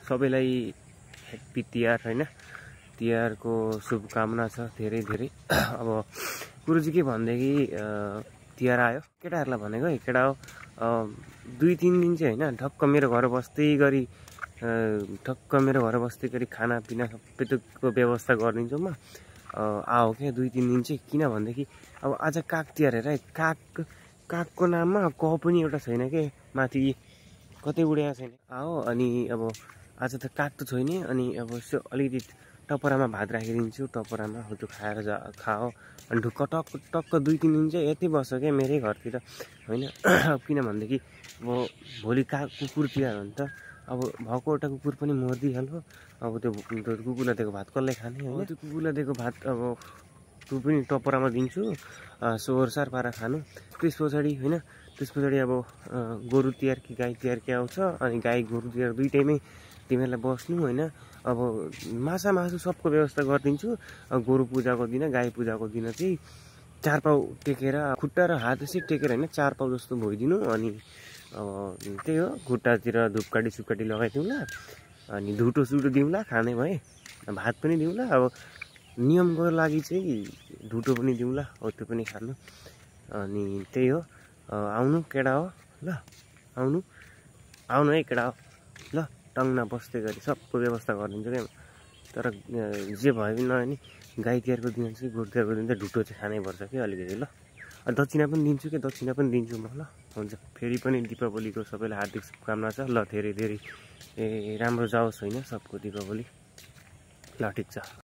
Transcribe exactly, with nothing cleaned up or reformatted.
सबैलाई ह्याप्पी तिहार हैन। तिहारको शुभकामना छ धेरै धेरै। अब कुरो चाहिँ के भन्देखि तिहार आयो केटाहरूलाई भनेको है, केटा हो दुई तिन दिन चाहिँ होइन ठक्क मेरो घर बस्दै गरी ठक्क मेरो घर बस्दै गरी खानापिना सबै थोकको व्यवस्था गरिदिन्छु म। आओ क्या दुई तिन दिन चाहिँ, किन भनेदेखि अब आज काग तिहार हेर है, काग कागको नाममा क पनि एउटा छैन के, माथि कतै उडेको छैन। आओ अनि अब आज त काग त छैन, अनि अब यसो अलिकति टपरामा भात राखिदिन्छु, टपरामा हो त्यो खाएर जा खाओ। अनि ढुक्क टक्क टक्क दुई तिन दिन चाहिँ यतै बस्छ क्या मेरै घरतिर होइन। किन भनेदेखि अब भोलि काग कुकुर तिहार हो नि त, अब भएको एउटा कुकुर पनि मरिदिइहाल्यो। अब त्यो कुकुरलाई दिएको भात कसले खाने होइन, त्यो कुकुरलाई दिएको भात अब त्यो पनि टपरामा दिन्छु सोहोरसार पारेर खानु। त्यस पछाडि होइन, त्यस पछाडि अब गोरु तिहार कि गाई तिहार के आउँछ, अनि गाई गोरु तिहार दुइटैमै तिमीहरूलाई बस्नु होइन। अब माछा मासु सबको व्यवस्था गरिदिन्छु। गोरु पूजाको दिन गाई पूजाको दिन चाहिँ चार पाउ टेकेर खुट्टा र हात यसै टेकेर होइन चार पाउ जस्तो भइदिनु। अनि अब त्यही हो, खुट्टातिर धुपकाठी सुपकाठी लगाइदिउँला, अनि धुटो सुटो दिउँला, खाने भए भात पनि दिउँला। अब नियमको लागि चाहिँ धुटो पनि दिउँला, हो त्यो पनि खानु। अनि त्यही हो, आउनु केटा हो ल, आउनु आउनु है केटा हो ल, टङ्गना बस्दै गरी सबको व्यवस्था गरिदिन्छु क्या। तर जे भए पनि नभए नि गाई तिहारको दिन चाहिँ गोरु तिहारको दिन चाहिँ ढुटो चाहिँ खानै पर्छ कि अलिकति ल। दक्षिणा पनि दिन्छु कि, दक्षिणा पनि दिन्छु म ल। हुन्छ, फेरि पनि दीपावलीको सबैलाई हार्दिक शुभकामना छ ल। धेरै धेरै ए राम्रो जाओस् होइन सबको दीपावली ल, ठिक छ।